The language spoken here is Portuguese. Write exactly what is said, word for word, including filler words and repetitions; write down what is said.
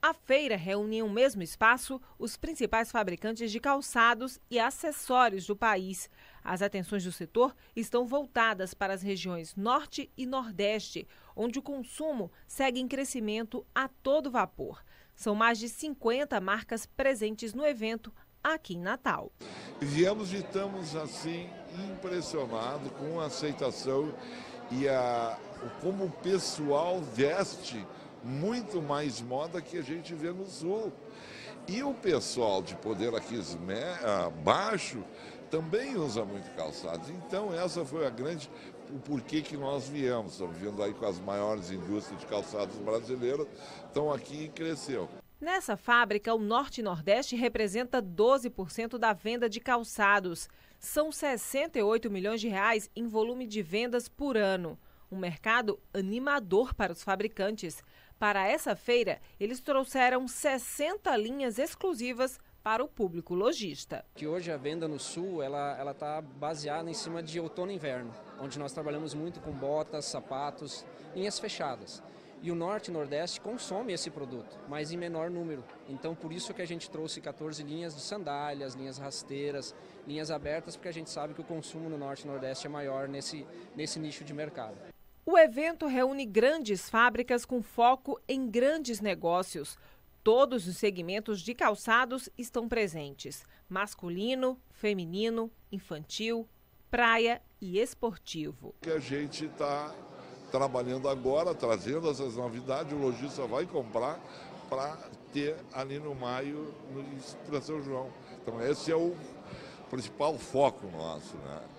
A feira reúne em um mesmo espaço os principais fabricantes de calçados e acessórios do país. As atenções do setor estão voltadas para as regiões Norte e Nordeste, onde o consumo segue em crescimento a todo vapor. São mais de cinquenta marcas presentes no evento aqui em Natal. Viemos e estamos assim impressionados com a aceitação e a, como o pessoal veste muito mais moda que a gente vê no Sul. E o pessoal de poder aqui baixo também usa muito calçados. Então essa foi a grande, o porquê que nós viemos. Estamos vindo aí com as maiores indústrias de calçados brasileiras, estão aqui e cresceu. Nessa fábrica, o Norte e Nordeste representa doze por cento da venda de calçados. São sessenta e oito milhões de reais em volume de vendas por ano. Um mercado animador para os fabricantes. Para essa feira, eles trouxeram sessenta linhas exclusivas para o público lojista. Que hoje a venda no Sul ela ela está baseada em cima de outono e inverno, onde nós trabalhamos muito com botas, sapatos, linhas fechadas. E o Norte e Nordeste consome esse produto, mas em menor número. Então, por isso que a gente trouxe quatorze linhas de sandálias, linhas rasteiras, linhas abertas, porque a gente sabe que o consumo no Norte e Nordeste é maior nesse, nesse nicho de mercado. O evento reúne grandes fábricas com foco em grandes negócios. Todos os segmentos de calçados estão presentes: masculino, feminino, infantil, praia e esportivo. Que a gente está trabalhando agora, trazendo essas novidades, o lojista vai comprar para ter ali no maio, para São João. Então esse é o principal foco nosso, né?